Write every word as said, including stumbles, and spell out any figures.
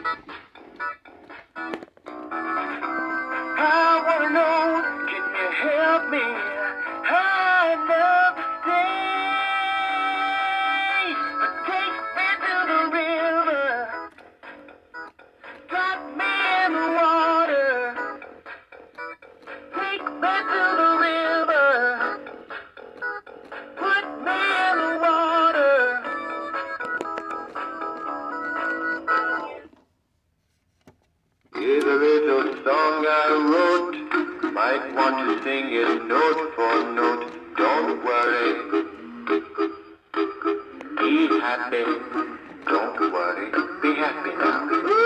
I wanna know, can you help me? I love to stay. Take me to the river. Drop me in the water. Take me to the river. Put me in the water. Here's a little song I wrote. Might want to sing it note for note. Don't worry. Be happy. Don't worry. Be happy now.